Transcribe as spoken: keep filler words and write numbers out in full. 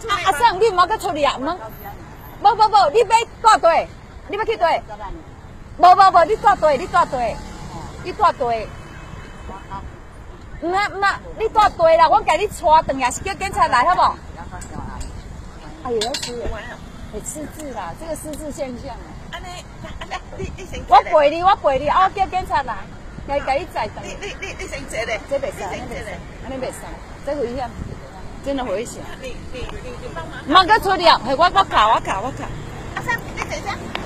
啊阿生，你唔好搁出去啊！唔通，无无无，你要带队，你要去队？无无无，你带队，你带队，你带队。唔啊唔啊，你带队啦！我甲你带转来，是叫警察来，好不？哎呀，是，会失智啦，这个失智现象。安尼，安尼，你你先。我陪你，我陪你，啊，我叫警察来，来甲你载转。你你你你先坐咧，这袂使，安尼袂使，安尼袂使，这危险。真的危险！你你你你帮忙！唔好搁出去啊！系我我卡我卡我卡！阿生，你等一下。